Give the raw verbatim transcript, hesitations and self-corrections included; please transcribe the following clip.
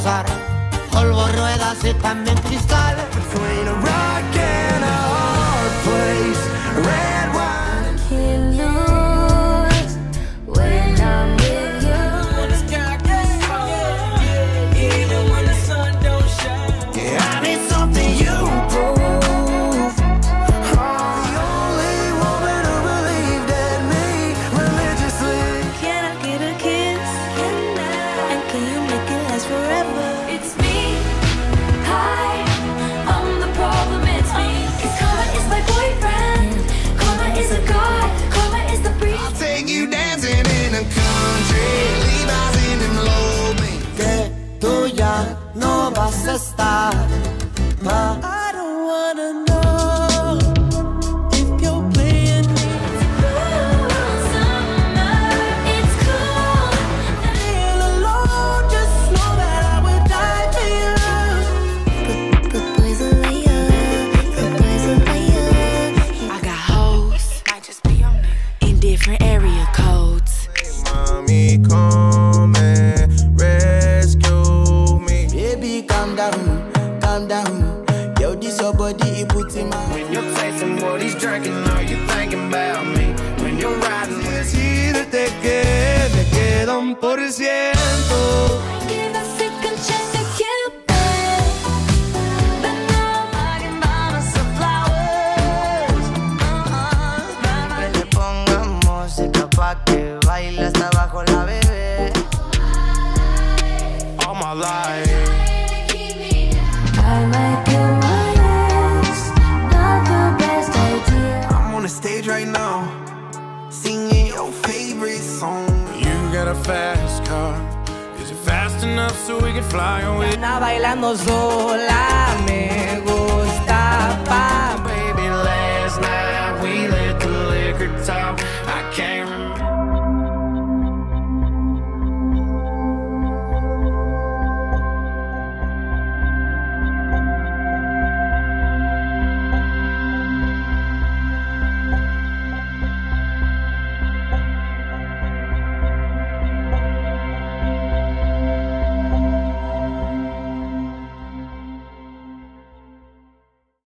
pasar. Polvo, ruedas y también cristal. Between a rock and a hard place, red wine. Can't lose when I'm with you. When the sky gets high, even when the sun don't shine. Yeah, I need something you prove. Oh, the only woman who believed in me religiously. Can I get a kiss? Can I? And can you make it last forever? It's me. Hi, I'm the problem. It's me. 'Cause karma is my boyfriend. Karma is a god. Karma is the breeze. I'll take you dancing in the country, Lvcas in them low beams. Que tú ya no vas a estar. Pa. I don't wanna know if you're playing me. It's cool. Feel alone, just know that I would die for you. Good, good boys are liar. Good boys are liar. I got hoes, might just be on it, in different area codes. Mommy, come and rescue me. Baby, calm down, calm down. Yo, this your body, it puts in my. When you're tasting what he's drinking, are you thinking about me? When you're riding, decirte que me queda un por ciento. Give a second chance to Cupid, but now I can buy myself flowers. Uh-uh. Le pongamos música pa' que baile hasta abajo la bebé. All my life. I might be honest, not the best idea. I'm on the stage right now, singing your favorite song. You got a fast car. Is it fast enough so we can fly away? Ana bailando sola, me gusta pa. Baby, last night we let the liquor talk. I can't remember.